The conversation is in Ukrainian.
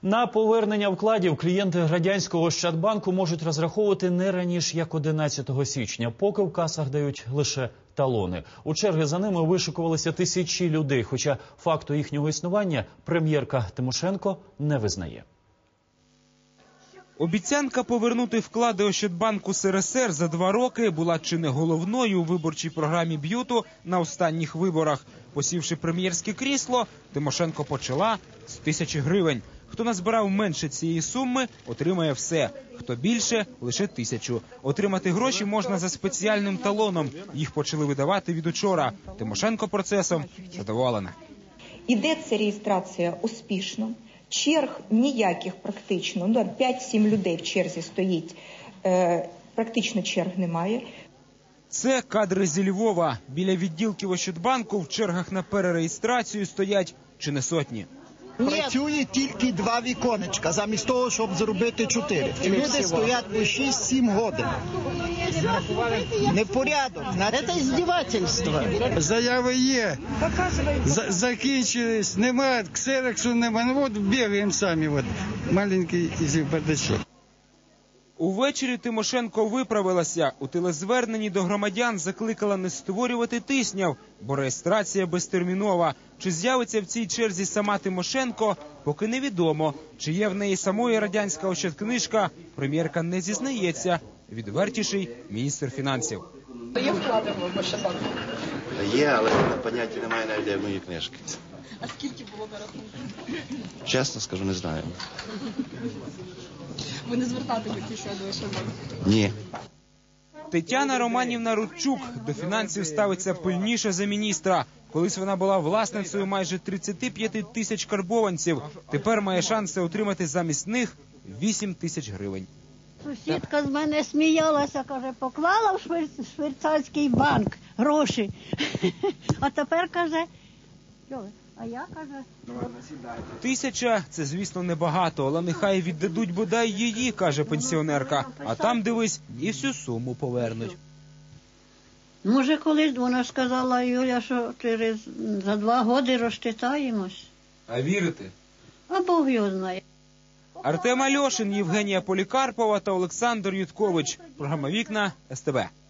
На повернення вкладів клієнти Радянського Ощадбанку можуть розраховувати не раніше, як 11 січня, поки в касах дають лише талони. У черги за ними вишикувалися тисячі людей, хоча факту їхнього існування прем'єрка Тимошенко не визнає. Обіцянка повернути вклади Ощадбанку СРСР за 2 роки була чи не головною у виборчій програмі Б'юту на останніх виборах. Посівши прем'єрське крісло, Тимошенко почала з 1000 гривень. Хто назбирав менше цієї суми, отримає все. Хто більше – лише 1000. Отримати гроші можна за спеціальним талоном. Їх почали видавати від учора. Тимошенко процесом задоволена. Іде ця реєстрація успішно. Черг ніяких практично, 5-7 людей в черзі стоїть, практично черг немає. Це кадри зі Львова. Біля відділків Ощадбанку в чергах на перереєстрацію стоять чи не сотні. Працює тільки 2 віконечка, замість того, щоб зробити 4. Люди стоять по 6-7 годин. Непорядок. Це здівательство. Заяви є, закінчились, немає, ксероксу немає, ну от бігаємо самі, от, маленький із бардачок. Увечері Тимошенко виправилася. У телезверненні до громадян закликала не створювати тисняв, бо реєстрація безтермінова. Чи з'явиться в цій черзі сама Тимошенко, поки невідомо. Чи є в неї самої радянська ощадкнижка, прем'єрка не зізнається. Відвертіший міністр фінансів. Є вклади в Ощадбанку? Є, але поняття немає навіть де мої книжки. А скільки було на рахунку? Чесно скажу, не знаю. Ви не звертатиметеся до Ощадбанку? Ні. Тетяна Романівна Рудчук до фінансів ставиться пильніше за міністра. Колись вона була власницею майже 35 тисяч карбованців. Тепер має шанси отримати замість них 8 тисяч гривень. Сусідка з мене сміялася, каже, поклала в швейцарський банк гроші. А тепер каже, а я, каже... 1000 – це, звісно, небагато, але нехай віддадуть бодай її, каже пенсіонерка. А там, дивись, і всю суму повернуть. Може, колись вона сказала, Юля, що за 2 роки розчитаємось. А вірите? А Бог його знає. Артем Альошин, Євгенія Полікарпова та Олександр Юткович. Програма «Вікна», СТБ.